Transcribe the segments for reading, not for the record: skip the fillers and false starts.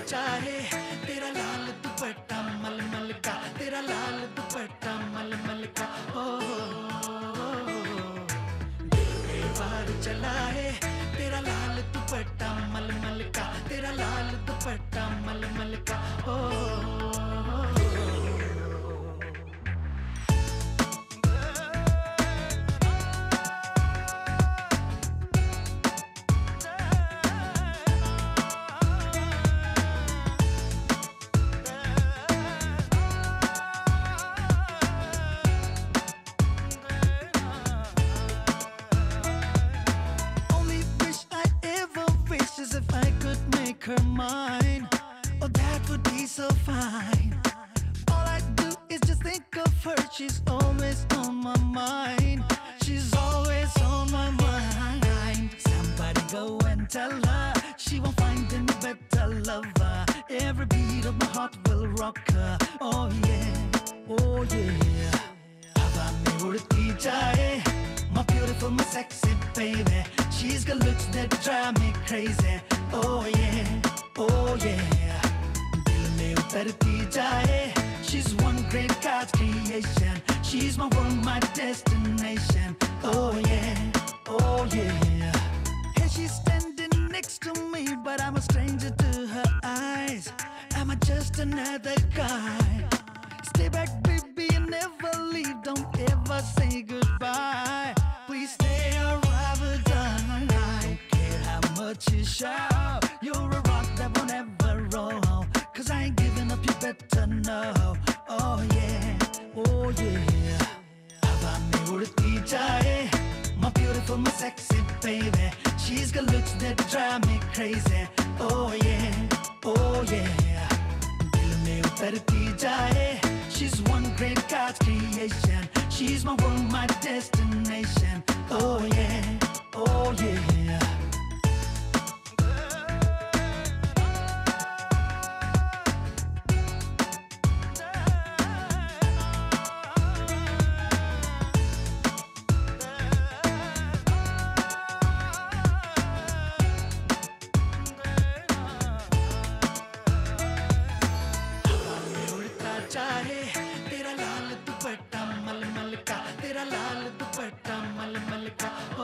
चाहे तेरा लाल दुपट्टा मलमल का, तेरा लाल दुपट्टा मलमल का। ओ दिल में वार चला है तेरा लाल दुपट्टा मलमल का, तेरा लाल दुपट्टा मलमल का। ओ as if I could make her mine. Oh, that would be so fine. All I do is just think of her. She's always on my mind. She's always on my mind. Somebody go and tell her she won't find any better lover. Every beat of my heart will rock her. Oh yeah, oh yeah. हवा में उड़ती जाए, my beautiful, my sexy baby. She's got looks that drive me crazy. Oh yeah, oh yeah. दिल में उतरती जाए. She's one great God's creation. She's my world, my destination. Oh yeah, oh yeah. Hey, she's standing next to me, but I'm a stranger to her eyes. Am I just another guy? Stay back, baby, and never leave. Don't ever say goodbye. Please stay or I will die. Don't care how much you shout, you're a rock that won't ever roll. Cause I ain't giving up, you better know. Oh yeah, oh yeah. हवा में उड़ती जाए, my beautiful, my sexy baby. She's got looks that drive me crazy. Oh yeah, oh yeah. दिल में उतरती जाए. She's one great God's creation. She's my world, my destination. Oh yeah, oh yeah. चाहे तेरा लाल दुपट्टा मलमल का, तेरा लाल दुपट्टा मलमल का। ओ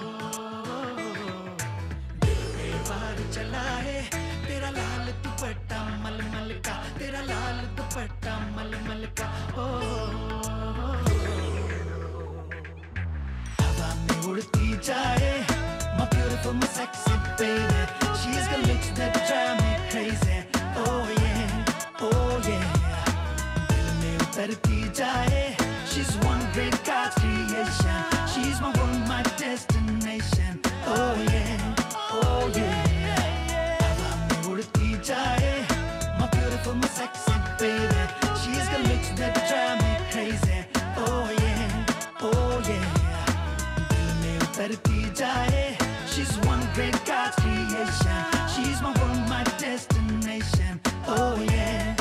दिल में वार चला है तेरा लाल दुपट्टा मलमल का, तेरा लाल दुपट्टा मलमल का। ओ हवा में उड़ती जाए, my beautiful, my sexy baby. She's got looks that drive me crazy. Oh yeah, oh yeah. उतरती जाए. She's one great God's creation. She's my world, my destination. Oh yeah, oh yeah. हवा में उड़ती जाए, my beautiful, my sexy baby. She's got looks that drive me crazy. Oh yeah, oh yeah. दिल में उतरती जाए. She's one great God's creation. She's my world, my destination. Oh yeah.